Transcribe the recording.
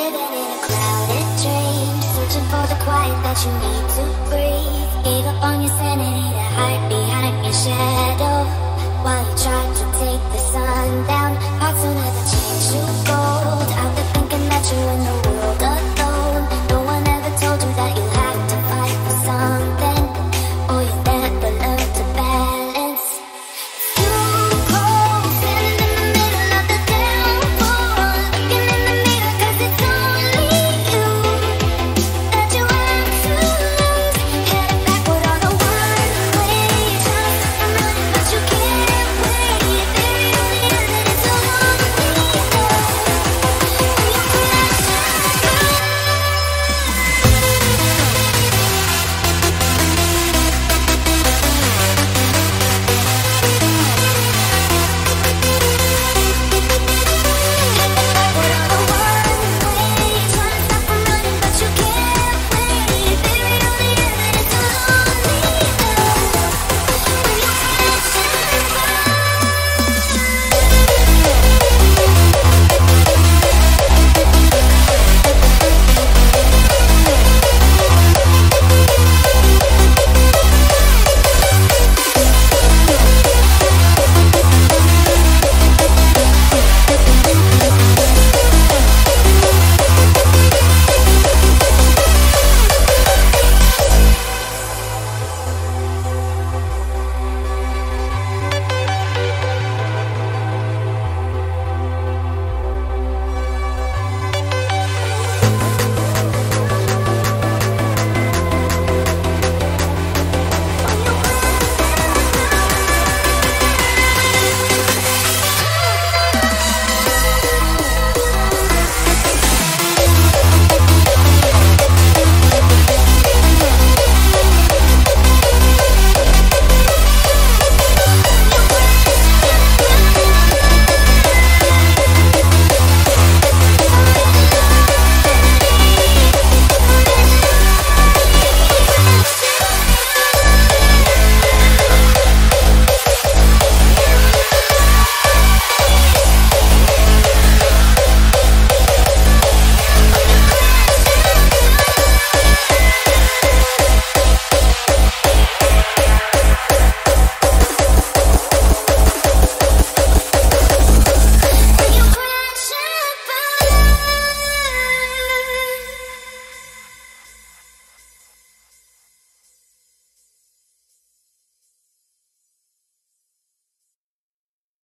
Living in a crowded dream, searching for the quiet that you need to breathe. Gave up on your sanity to hide behind your shadow, while you try to take the sun down. Hearts will never